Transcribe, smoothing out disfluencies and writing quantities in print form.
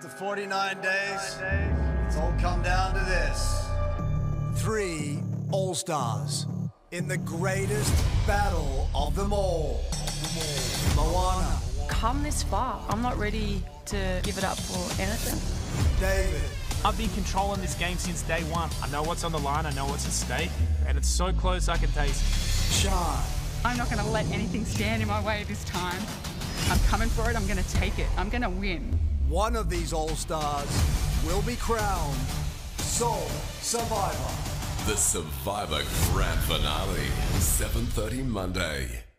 After 49 days, it's all come down to this. 3 All-Stars in the greatest battle of them all. Moana. Come this far, I'm not ready to give it up for anything. David. I've been controlling this game since day one. I know what's on the line, I know what's at stake, and it's so close I can taste it. Sean. I'm not going to let anything stand in my way this time. I'm coming for it, I'm going to take it, I'm going to win. One of these All-Stars will be crowned sole survivor. The Survivor Grand Finale, 7:30 Monday.